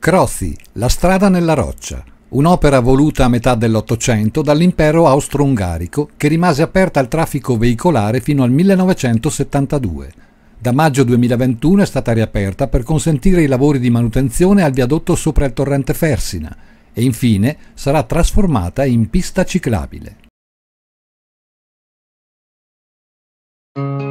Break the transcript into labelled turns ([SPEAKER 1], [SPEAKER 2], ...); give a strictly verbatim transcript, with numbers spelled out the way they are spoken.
[SPEAKER 1] Crozzi, la strada nella roccia, un'opera voluta a metà dell'Ottocento dall'impero austro-ungarico che rimase aperta al traffico veicolare fino al millenovecentosettantadue. Da maggio duemilaventuno è stata riaperta per consentire i lavori di manutenzione al viadotto sopra il torrente Fersina e infine sarà trasformata in pista ciclabile.